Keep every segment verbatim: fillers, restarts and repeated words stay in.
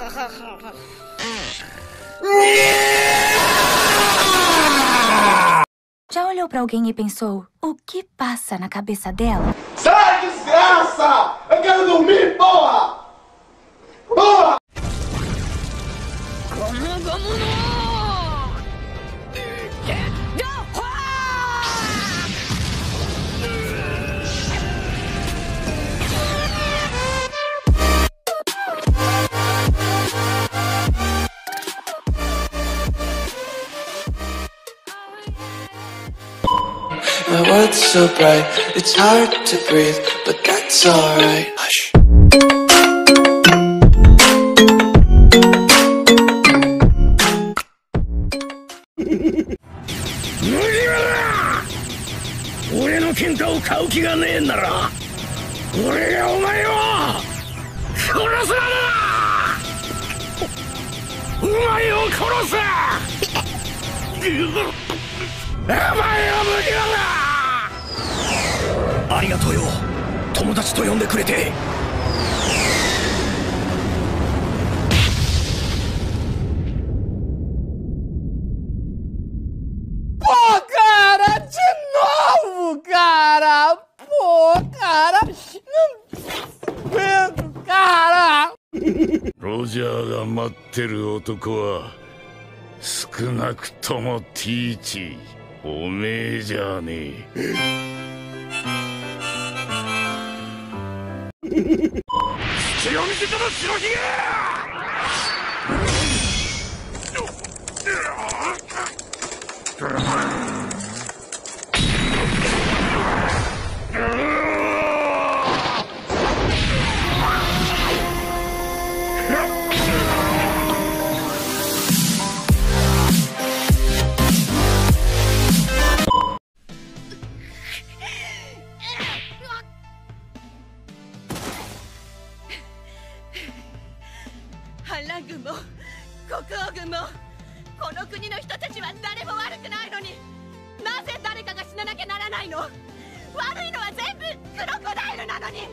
Já olhou pra alguém e pensou, o que passa na cabeça dela? Sai, desgraça! Eu quero dormir, porra! Porra! My world's so bright, it's hard to breathe, but that's alright. Hush. Pô, cara, de novo, cara! Pô, cara! Não aguento, cara! ロジャーが待ってる男は少なくともティーチおめえじゃねえ。隙を見せたら白ひげ！ 反乱軍も国王軍もこの国の人たちは誰も悪くないのに、なぜ誰かが死ななきゃならないの？悪いのは全部クロコダイルなのに。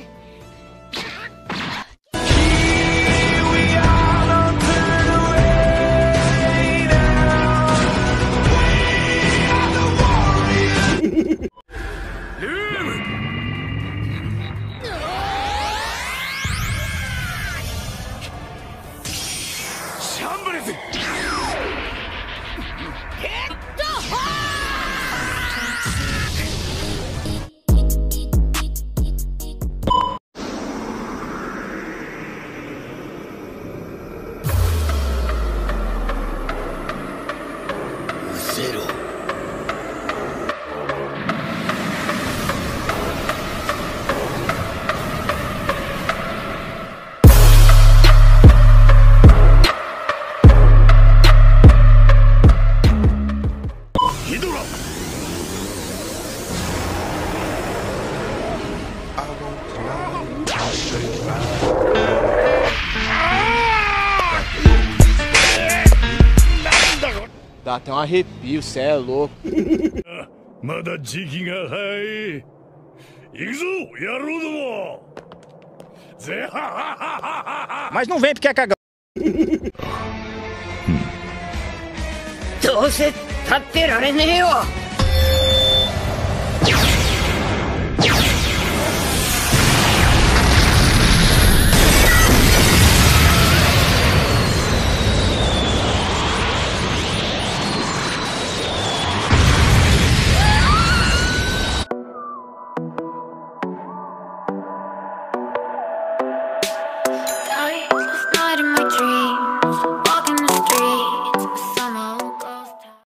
Dá até um arrepio, cê é louco. Mas não vem porque é cagão. どうせ立ってられねえよ。